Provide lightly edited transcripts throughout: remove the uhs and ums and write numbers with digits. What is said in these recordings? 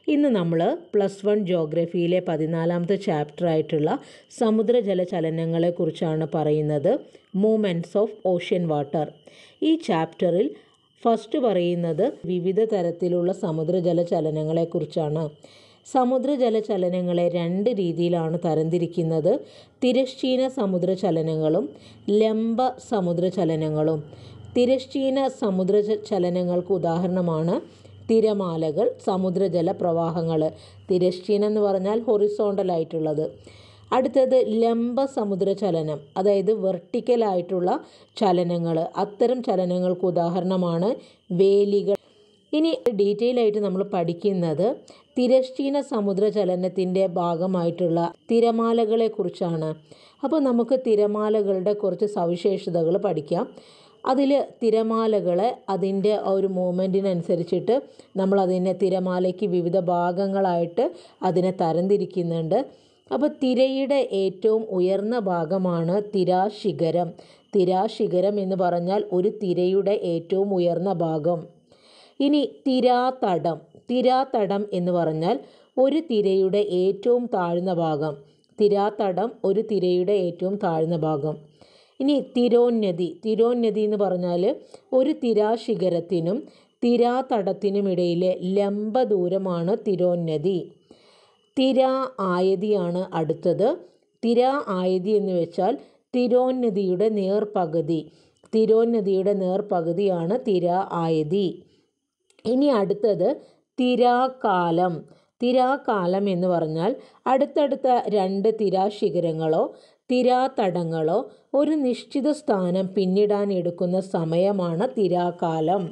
ഇന്ന് നമ്മൾ +1 ജോഗ്രഫിയിലെ 14ാമത്തെ ചാപ്റ്റർ ആയിട്ടുള്ള സമുദ്രജല ചലനങ്ങളെക്കുറിച്ചാണ് പറയുന്നത്. Movements of ocean water. ഈ ചാപ്റ്ററിൽ ഫസ്റ്റ് പറയുന്നത് വിവിധ തരത്തിലുള്ള സമുദ്രജല ചലനങ്ങളെക്കുറിച്ചാണ്. സമുദ്രജല ചലനങ്ങളെ 2 രീതിയിലാണ് തരംതിരിക്കുന്നത്. തിരശ്ചീന സമുദ്രചലനങ്ങളും ലംബ സമുദ്രചലനങ്ങളും. തിരശ്ചീന സമുദ്രചലനങ്ങൾക്ക് ഉദാഹരണമാണ് തിരമാലകൾ, സമുദ്രജല പ്രവാഹങ്ങൾ. തിരശ്ചീനം എന്ന് പറഞ്ഞാൽ ഹൊറിസോണ്ടലായിട്ടുള്ളത്. അടുത്തത് ലംബ സമുദ്രചലനം, അതായത് വെർട്ടിക്കലായിട്ടുള്ള ചലനങ്ങൾ. അത്തരം ചലനങ്ങൾക്ക് ഉദാഹരണമാണ് വേലികൾ. ഇനി ഡീറ്റെയിൽ ആയിട്ട് നമ്മൾ പഠിക്കുന്നത് തിരശ്ചീന സമുദ്രചലനത്തിൻ്റെ ഭാഗമായിട്ടുള്ള തിരമാലകളെ കുറിച്ചാണ്. അപ്പോൾ നമുക്ക് തിരമാലകളുടെ കുറച്ച് സവിശേഷതകൾ പഠിക്കാം. അതിൽ തിരമാലകളെ അതിൻ്റെ ഒരു മൂവ്മെൻറ്റിനനുസരിച്ചിട്ട് നമ്മളതിനെ തിരമാലയ്ക്ക് വിവിധ ഭാഗങ്ങളായിട്ട് അതിനെ തരംതിരിക്കുന്നുണ്ട്. അപ്പോൾ തിരയുടെ ഏറ്റവും ഉയർന്ന ഭാഗമാണ് തിരാശിഖരം. തിരാശിഖരം എന്ന് പറഞ്ഞാൽ ഒരു തിരയുടെ ഏറ്റവും ഉയർന്ന ഭാഗം. ഇനി തിരാതടം. തിരാതടം എന്ന് പറഞ്ഞാൽ ഒരു തിരയുടെ ഏറ്റവും താഴ്ന്ന ഭാഗം. തിരാതടം ഒരു തിരയുടെ ഏറ്റവും താഴ്ന്ന ഭാഗം. ഇനി തിരോന്നതി. തിരോന്നതി എന്ന് പറഞ്ഞാൽ ഒരു തിരാശിഖരത്തിനും തിരാതടത്തിനുമിടയിലെ ലംബ ദൂരമാണ് തിരോന്നതി. തിരാ ആയതിയാണ് അടുത്തത്. തിരാ ആയതി എന്ന് വെച്ചാൽ തിരോന്നതിയുടെ നേർപകുതി. തിരോന്നതിയുടെ നേർപകുതിയാണ് തിരാ ആയതി. ഇനി അടുത്തത് തിരാകാലം. തിരാകാലം എന്ന് പറഞ്ഞാൽ അടുത്തടുത്ത 2 തിരാശിഖരങ്ങളോ തിരാതടങ്ങളോ ഒരു നിശ്ചിത സ്ഥാനം പിന്നിടാൻ എടുക്കുന്ന സമയമാണ് തിരാകാലം.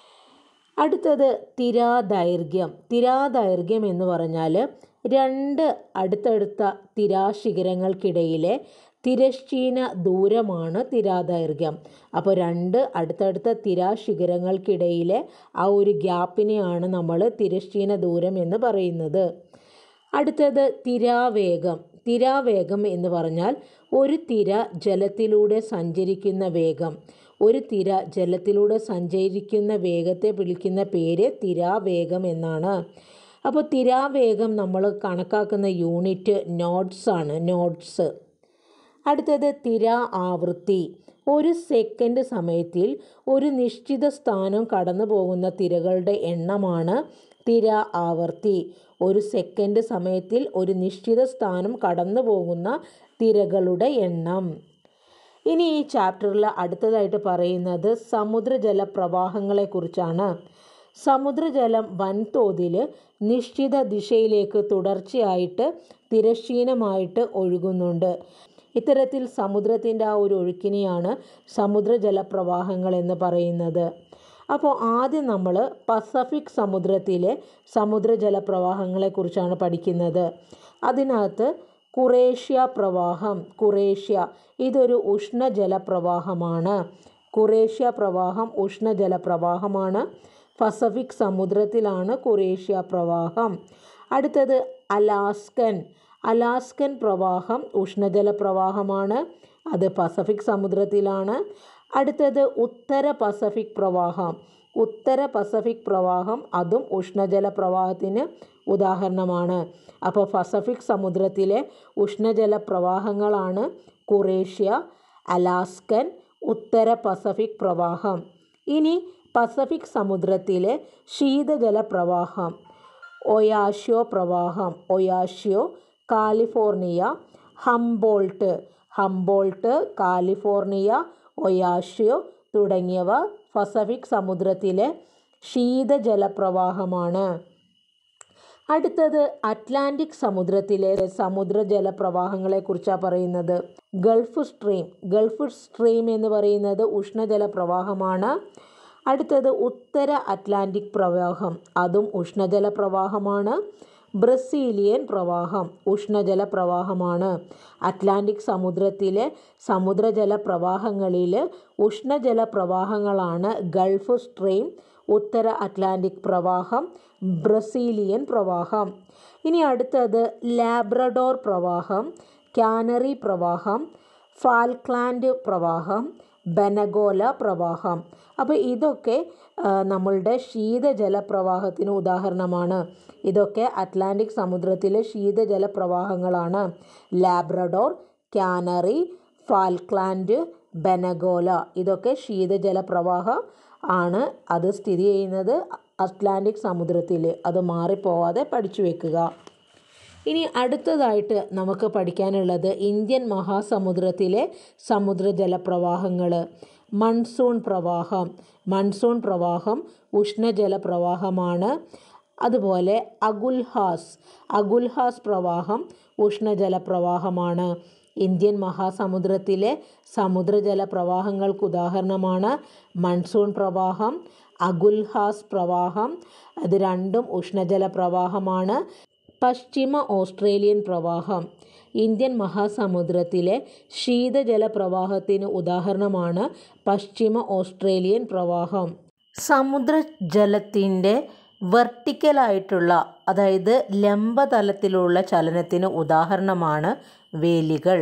അടുത്തത് തിരാദൈർഘ്യം. തിരാദൈർഘ്യം എന്ന് പറഞ്ഞാൽ 2 അടുത്തടുത്ത തിരാശിഖരങ്ങൾക്കിടയിലെ തിരശ്ചീന ദൂരമാണ് തിരാദൈർഘ്യം. അപ്പോൾ 2 അടുത്തടുത്ത തിരാശിഖരങ്ങൾക്കിടയിലെ ആ ഒരു ഗ്യാപ്പിനെയാണ് നമ്മൾ തിരശ്ചീന ദൂരം എന്ന് പറയുന്നത്. അടുത്തത് തിരാവേഗം. തിരാവേഗം എന്ന് പറഞ്ഞാൽ ഒരു തിര ജലത്തിലൂടെ സഞ്ചരിക്കുന്ന വേഗം. ഒരു തിര ജലത്തിലൂടെ സഞ്ചരിക്കുന്ന വേഗത്തെ വിളിക്കുന്ന പേര് തിരാവേഗം എന്നാണ്. അപ്പോൾ തിരാവേഗം നമ്മൾ കണക്കാക്കുന്ന യൂണിറ്റ് നോട്ട്സ് ആണ്, നോട്ട്സ്. അടുത്തത് തിരാ ആവൃത്തി. ഒരു സെക്കൻഡ് സമയത്തിൽ ഒരു നിശ്ചിത സ്ഥാനം കടന്നു പോകുന്ന തിരകളുടെ എണ്ണമാണ് തിരാ ആവർത്തി. ഒരു സെക്കൻഡ് സമയത്തിൽ ഒരു നിശ്ചിത സ്ഥാനം കടന്നു പോകുന്ന തിരകളുടെ എണ്ണം. ഇനി ഈ ചാപ്റ്ററിൽ അടുത്തതായിട്ട് പറയുന്നത് സമുദ്രജല പ്രവാഹങ്ങളെക്കുറിച്ചാണ്. സമുദ്രജലം വൻതോതിൽ നിശ്ചിത ദിശയിലേക്ക് തുടർച്ചയായിട്ട് തിരശ്ചീനമായിട്ട് ഒഴുകുന്നുണ്ട്. ഇത്തരത്തിൽ സമുദ്രത്തിൻ്റെ ആ ഒരു ഒഴുക്കിനെയാണ് സമുദ്രജല പ്രവാഹങ്ങൾ എന്ന് പറയുന്നത്. അപ്പോൾ ആദ്യം നമ്മൾ പസഫിക് സമുദ്രത്തിലെ സമുദ്രജല പ്രവാഹങ്ങളെക്കുറിച്ചാണ് പഠിക്കുന്നത്. അതിനകത്ത് കുറേഷ്യ പ്രവാഹം. കുറേഷ്യ ഇതൊരു ഉഷ്ണജല പ്രവാഹമാണ്. കുറേഷ്യ പ്രവാഹം ഉഷ്ണജല പ്രവാഹമാണ്. പസഫിക് സമുദ്രത്തിലാണ് കുറേഷ്യ പ്രവാഹം. അടുത്തത് അലാസ്കൻ. അലാസ്കൻ പ്രവാഹം ഉഷ്ണജല പ്രവാഹമാണ്. അത് പസഫിക് സമുദ്രത്തിലാണ്. അടുത്തത് ഉത്തര പസഫിക് പ്രവാഹം. ഉത്തര പസഫിക് പ്രവാഹം അതും ഉഷ്ണജല പ്രവാഹത്തിന് ഉദാഹരണമാണ്. അപ്പോൾ പസഫിക് സമുദ്രത്തിലെ ഉഷ്ണജല പ്രവാഹങ്ങളാണ് കുറേഷ്യ, അലാസ്കൻ, ഉത്തര പസഫിക് പ്രവാഹം. ഇനി പസഫിക് സമുദ്രത്തിലെ ശീതജല പ്രവാഹം ഒയാഷ്യോ പ്രവാഹം. Oyashio, California, Humboldt. Humboldt, California, Oyashio തുടങ്ങിയവ പസഫിക് സമുദ്രത്തിലെ ശീതജല പ്രവാഹമാണ്. അടുത്തത് അറ്റ്ലാന്റിക് സമുദ്രത്തിലെ സമുദ്രജല പ്രവാഹങ്ങളെക്കുറിച്ചാണ് പറയുന്നത്. Gulf stream. ഗൾഫ് സ്ട്രീം എന്ന് പറയുന്നത് ഉഷ്ണജല പ്രവാഹമാണ്. അടുത്തത് ഉത്തര അറ്റ്ലാന്റിക് പ്രവാഹം. അതും ഉഷ്ണജല പ്രവാഹമാണ്. ബ്രസീലിയൻ പ്രവാഹം ഉഷ്ണജല പ്രവാഹമാണ്. അറ്റ്ലാന്റിക് സമുദ്രത്തിലെ സമുദ്രജല പ്രവാഹങ്ങളിൽ ഉഷ്ണജല പ്രവാഹങ്ങളാണ് ഗൾഫ് സ്ട്രീം, ഉത്തര അറ്റ്ലാന്റിക് പ്രവാഹം, ബ്രസീലിയൻ പ്രവാഹം. ഇനി അടുത്തത് ലാബ്രഡോർ പ്രവാഹം, കാനറി പ്രവാഹം, ഫാൽക്ലാൻഡ് പ്രവാഹം, ബനഗോല പ്രവാഹം. അപ്പോൾ ഇതൊക്കെ നമ്മളുടെ ശീതജലപ്രവാഹത്തിന് ഉദാഹരണമാണ്. ഇതൊക്കെ അറ്റ്ലാന്റിക് സമുദ്രത്തിലെ ശീതജലപ്രവാഹങ്ങളാണ്. ലാബ്രഡോർ, കാനറി, ഫാൽക്ലാൻഡ്, ബനഗോല ഇതൊക്കെ ശീതജലപ്രവാഹം ആണ്. അത് സ്ഥിതി ചെയ്യുന്നത് അറ്റ്ലാന്റിക് സമുദ്രത്തിൽ. അത് മാറിപ്പോവാതെ പഠിച്ചു വെക്കുക. ഇനി അടുത്തതായിട്ട് നമുക്ക് പഠിക്കാനുള്ളത് ഇന്ത്യൻ മഹാസമുദ്രത്തിലെ സമുദ്രജലപ്രവാഹങ്ങൾ. മൺസൂൺ പ്രവാഹം. മൺസൂൺ പ്രവാഹം ഉഷ്ണജലപ്രവാഹമാണ്. അതുപോലെ അഗുൽഹാസ് പ്രവാഹം ഉഷ്ണജലപ്രവാഹമാണ്. ഇന്ത്യൻ മഹാസമുദ്രത്തിലെ സമുദ്രജലപ്രവാഹങ്ങൾക്ക് ഉദാഹരണമാണ് മൺസൂൺ പ്രവാഹം, അഗുൽഹാസ് പ്രവാഹം. അത് രണ്ടും ഉഷ്ണജലപ്രവാഹമാണ്. പശ്ചിമ ഓസ്ട്രേലിയൻ പ്രവാഹം ഇന്ത്യൻ മഹാസമുദ്രത്തിലെ ശീതജലപ്രവാഹത്തിന് ഉദാഹരണമാണ് പശ്ചിമ ഓസ്ട്രേലിയൻ പ്രവാഹം. സമുദ്രജലത്തിൻ്റെ വെർട്ടിക്കലായിട്ടുള്ള, അതായത് ലംബതലത്തിലുള്ള ചലനത്തിന് ഉദാഹരണമാണ് വേലികൾ.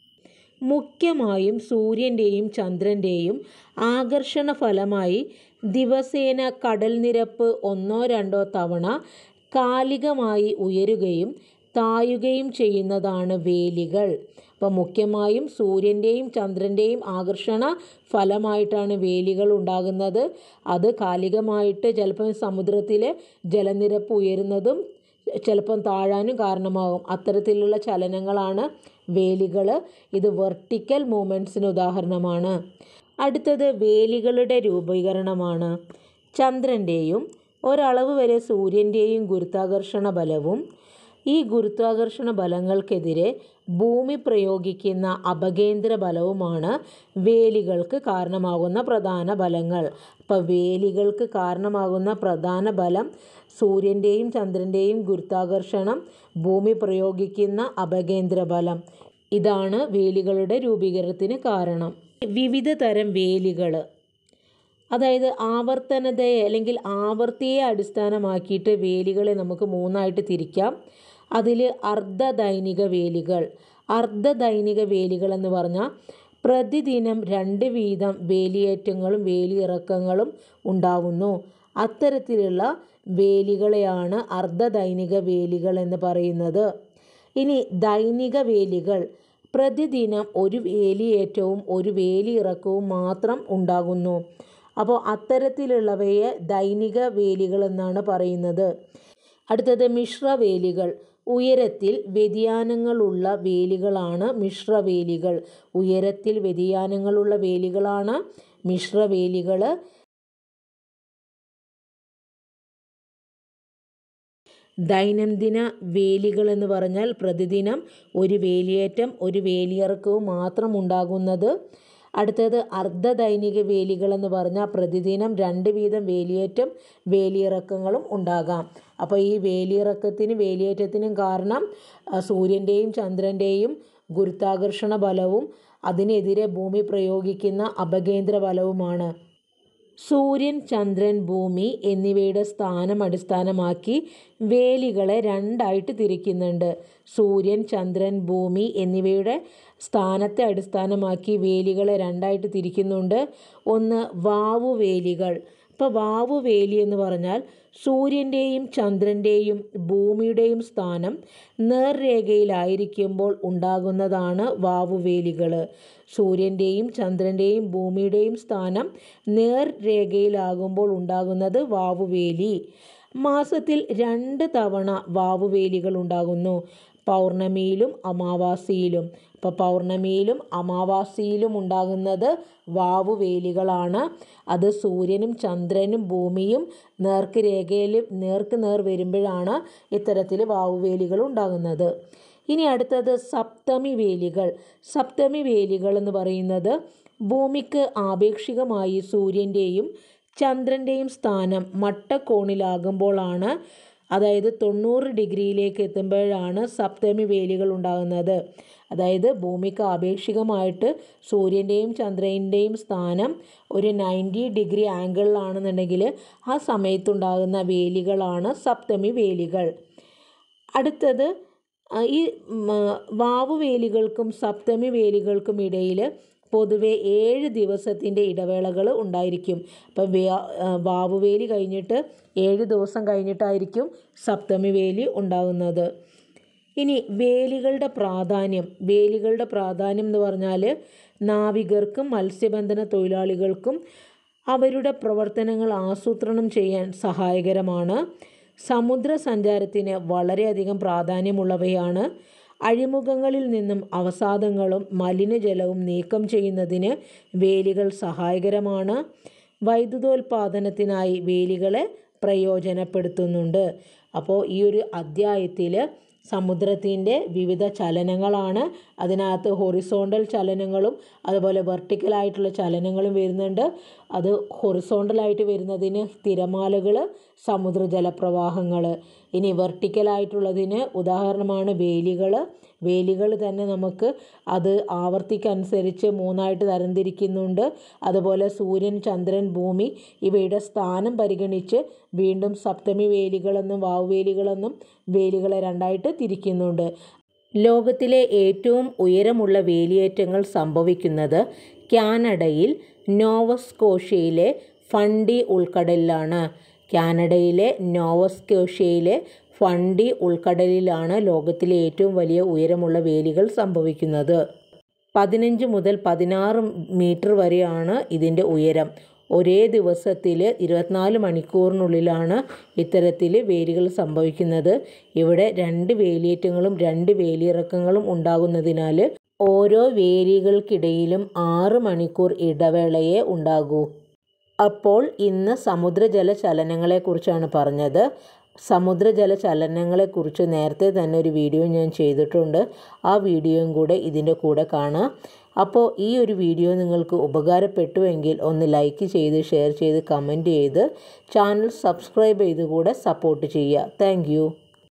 മുഖ്യമായും സൂര്യൻ്റെയും ചന്ദ്രൻ്റെയും ആകർഷണ ഫലമായി ദിവസേന കടൽനിരപ്പ് 1-2 തവണ കാലികമായി ഉയരുകയും താഴുകയും ചെയ്യുന്നതാണ് വേലികൾ. അപ്പോൾ മുഖ്യമായും സൂര്യൻ്റെയും ചന്ദ്രൻ്റെയും ആകർഷണ ഫലമായിട്ടാണ് വേലികൾ ഉണ്ടാകുന്നത്. അത് കാലികമായിട്ട് ചിലപ്പോൾ സമുദ്രത്തിലെ ജലനിരപ്പ് ഉയരുന്നതും ചിലപ്പം താഴാനും കാരണമാകും. അത്തരത്തിലുള്ള ചലനങ്ങളാണ് വേലികൾ. ഇത് വെർട്ടിക്കൽ മൂവ്മെൻറ്റ്സിന് ഉദാഹരണമാണ്. അടുത്തത് വേലികളുടെ രൂപീകരണമാണ്. ചന്ദ്രൻ്റെയും ഒരളവ് വരെ സൂര്യൻ്റെയും ഗുരുത്വാകർഷണ ബലവും ഈ ഗുരുത്വാകർഷണ ബലങ്ങൾക്കെതിരെ ഭൂമി പ്രയോഗിക്കുന്ന അപകേന്ദ്ര ബലവുമാണ് വേലികൾക്ക് കാരണമാകുന്ന പ്രധാന ബലങ്ങൾ. അപ്പോൾ വേലികൾക്ക് കാരണമാകുന്ന പ്രധാന ബലം സൂര്യൻ്റെയും ചന്ദ്രൻ്റെയും ഗുരുത്വാകർഷണം, ഭൂമി പ്രയോഗിക്കുന്ന അപകേന്ദ്ര ബലം. ഇതാണ് വേലികളുടെ രൂപീകരണത്തിന് കാരണം. വിവിധ തരം വേലികൾ, അതായത് ആവർത്തനതയെ അല്ലെങ്കിൽ ആവർത്തിയെ അടിസ്ഥാനമാക്കിയിട്ട് വേലികളെ നമുക്ക് 3ആയിട്ട് തിരിക്കാം. അതിൽ അർദ്ധദൈനിക വേലികൾ. അർദ്ധദൈനിക വേലികൾ എന്ന് പറഞ്ഞാൽ പ്രതിദിനം 2 വീതം വേലിയേറ്റങ്ങളും വേലിയിറക്കങ്ങളും ഉണ്ടാവുന്നു. അത്തരത്തിലുള്ള വേലികളെയാണ് അർദ്ധദൈനിക വേലികൾ എന്ന് പറയുന്നത്. ഇനി ദൈനിക വേലികൾ. പ്രതിദിനം ഒരു വേലിയേറ്റവും ഒരു വേലിയിറക്കവും മാത്രം ഉണ്ടാകുന്നു. അപ്പോൾ അത്തരത്തിലുള്ളവയെ ദൈനിക വേലികൾ എന്നാണ് പറയുന്നത്. അടുത്തത് മിശ്രവേലികൾ. ഉയരത്തിൽ വ്യതിയാനങ്ങളുള്ള വേലികളാണ് മിശ്രവേലികൾ. ഉയരത്തിൽ വ്യതിയാനങ്ങളുള്ള വേലികളാണ് മിശ്രവേലികൾ. ദൈനംദിന വേലികൾ എന്ന് പറഞ്ഞാൽ പ്രതിദിനം ഒരു വേലിയേറ്റം ഒരു വേലിയിറക്കവും മാത്രം ഉണ്ടാകുന്നത്. അടുത്തത് അർദ്ധദൈനിക വേലികൾ എന്ന് പറഞ്ഞാൽ പ്രതിദിനം 2 വീതം വേലിയേറ്റം വേലിയിറക്കങ്ങളും ഉണ്ടാകാം. അപ്പോൾ ഈ വേലിയിറക്കത്തിനും വേലിയേറ്റത്തിനും കാരണം സൂര്യൻ്റെയും ചന്ദ്രൻ്റെയും ഗുരുത്വാകർഷണ ബലവും അതിനെതിരെ ഭൂമി പ്രയോഗിക്കുന്ന അപകേന്ദ്ര ബലവുമാണ്. സൂര്യൻ, ചന്ദ്രൻ, ഭൂമി എന്നിവയുടെ സ്ഥാനം അടിസ്ഥാനമാക്കി വേലികളെ 2ആയിട്ട് തിരിക്കുന്നുണ്ട്. സൂര്യൻ, ചന്ദ്രൻ, ഭൂമി എന്നിവയുടെ സ്ഥാനത്തെ അടിസ്ഥാനമാക്കി വേലികളെ 2ആയിട്ട് തിരിക്കുന്നുണ്ട്. ഒന്ന് വാവുവേലികൾ. ഇപ്പോൾ വാവുവേലി എന്ന് പറഞ്ഞാൽ സൂര്യൻ്റെയും ചന്ദ്രൻ്റെയും ഭൂമിയുടെയും സ്ഥാനം നേർരേഖയിലായിരിക്കുമ്പോൾ ഉണ്ടാകുന്നതാണ് വാവുവേലികൾ. സൂര്യൻ്റെയും ചന്ദ്രൻ്റെയും ഭൂമിയുടെയും സ്ഥാനം നേർരേഖയിലാകുമ്പോൾ ഉണ്ടാകുന്നത് വാവുവേലി. മാസത്തിൽ 2 തവണ വാവുവേലികൾ ഉണ്ടാകുന്നു, പൗർണമിയിലും അമാവാസിയിലും. അപ്പോൾ പൗർണമിയിലും അമാവാസിയിലും ഉണ്ടാകുന്നത് വാവുവേലികളാണ്. അത് സൂര്യനും ചന്ദ്രനും ഭൂമിയും നേർക്ക് നേർ വരുമ്പോഴാണ് ഇത്തരത്തിൽ വാവുവേലികൾ ഉണ്ടാകുന്നത്. ഇനി അടുത്തത് സപ്തമി വേലികൾ. സപ്തമി വേലികൾ എന്ന് പറയുന്നത് ഭൂമിക്ക് ആപേക്ഷികമായി സൂര്യൻ്റെയും ചന്ദ്രൻ്റെയും സ്ഥാനം മട്ടക്കോണിലാകുമ്പോഴാണ്, അതായത് 90 ഡിഗ്രിയിലേക്ക് എത്തുമ്പോഴാണ് സപ്തമി വേലികൾ ഉണ്ടാകുന്നത്. അതായത് ഭൂമിക്ക് ആപേക്ഷികമായിട്ട് സൂര്യൻ്റെയും ചന്ദ്രൻ്റെയും സ്ഥാനം ഒരു 90 ഡിഗ്രി ആംഗിളിലാണെന്നുണ്ടെങ്കിൽ ആ സമയത്തുണ്ടാകുന്ന വേലികളാണ് സപ്തമി വേലികൾ. അടുത്തത് ഈ വാവുവേലികൾക്കും സപ്തമി വേലികൾക്കും ഇടയിൽ പൊതുവെ 7 ദിവസത്തിൻ്റെ ഇടവേളകൾ ഉണ്ടായിരിക്കും. അപ്പം വാവുവേലി കഴിഞ്ഞിട്ട് 7 ദിവസം കഴിഞ്ഞിട്ടായിരിക്കും സപ്തമി വേലി ഉണ്ടാകുന്നത്. ഇനി വേലികളുടെ പ്രാധാന്യം എന്ന് പറഞ്ഞാൽ നാവികർക്കും മത്സ്യബന്ധന തൊഴിലാളികൾക്കും അവരുടെ പ്രവർത്തനങ്ങൾ ആസൂത്രണം ചെയ്യാൻ സഹായകരമാണ്. സമുദ്ര സഞ്ചാരത്തിന് വളരെയധികം പ്രാധാന്യമുള്ളവയാണ്. അഴിമുഖങ്ങളിൽ നിന്നും അവസാദങ്ങളും മലിനജലവും നീക്കം ചെയ്യുന്നതിന് വേലികൾ സഹായകരമാണ്. വൈദ്യുതോൽപാദനത്തിനായി വേലികളെ പ്രയോജനപ്പെടുത്തുന്നുണ്ട്. അപ്പോൾ ഈ ഒരു അധ്യായത്തിൽ സമുദ്രത്തിൻ്റെ വിവിധ ചലനങ്ങളാണ്. അതിനകത്ത് ഹൊറിസോണ്ടൽ ചലനങ്ങളും അതുപോലെ വെർട്ടിക്കലായിട്ടുള്ള ചലനങ്ങളും വരുന്നുണ്ട്. അത് ഹൊറിസോണ്ടലായിട്ട് വരുന്നതിന് തിരമാലകൾ, സമുദ്ര ജലപ്രവാഹങ്ങൾ. ഇനി വെർട്ടിക്കലായിട്ടുള്ളതിന് ഉദാഹരണമാണ് വേലികൾ തന്നെ നമുക്ക് അത് ആവർത്തിക്കനുസരിച്ച് 3ആയിട്ട് തരംതിരിക്കുന്നുണ്ട്. അതുപോലെ സൂര്യൻ, ചന്ദ്രൻ, ഭൂമി ഇവയുടെ സ്ഥാനം പരിഗണിച്ച് വീണ്ടും സപ്തമി വേലികളെന്നും വാവുവേലികളെന്നും വേലികളെ 2ആയിട്ട് തിരിക്കുന്നുണ്ട്. ലോകത്തിലെ ഏറ്റവും ഉയരമുള്ള വേലിയേറ്റങ്ങൾ സംഭവിക്കുന്നത് കാനഡയിൽ നോവസ്കോഷ്യയിലെ ഫണ്ടി ഉൾക്കടലിലാണ്. ഫണ്ടി ഉൾക്കടലിലാണ് ലോകത്തിലെ ഏറ്റവും വലിയ ഉയരമുള്ള വേലികൾ സംഭവിക്കുന്നത്. 15 മുതൽ 16 മീറ്റർ വരെയാണ് ഇതിൻ്റെ ഉയരം. ഒരേ ദിവസത്തിൽ 24 മണിക്കൂറിനുള്ളിലാണ് ഇത്തരത്തിൽ വേലികൾ സംഭവിക്കുന്നത്. ഇവിടെ 2 വേലിയേറ്റങ്ങളും 2 വേലിയിറക്കങ്ങളും ഉണ്ടാകുന്നതിനാൽ ഓരോ വേലികൾക്കിടയിലും 6 മണിക്കൂർ ഇടവേളയേ ഉണ്ടാകൂ. അപ്പോൾ ഇന്ന് സമുദ്രജല ചലനങ്ങളെക്കുറിച്ചാണ് പറഞ്ഞത്. സമുദ്രജല ചലനങ്ങളെക്കുറിച്ച് നേരത്തെ തന്നെ ഒരു വീഡിയോ ഞാൻ ചെയ്തിട്ടുണ്ട്. ആ വീഡിയോയും കൂടെ ഇതിൻ്റെ കൂടെ കാണാം. അപ്പോൾ ഈ ഒരു വീഡിയോ നിങ്ങൾക്ക് ഉപകാരപ്പെട്ടുവെങ്കിൽ ഒന്ന് ലൈക്ക് ചെയ്ത്, ഷെയർ ചെയ്ത്, കമൻറ്റ് ചെയ്ത്, ചാനൽ സബ്സ്ക്രൈബ് ചെയ്ത് കൂടെ സപ്പോർട്ട് ചെയ്യുക. താങ്ക്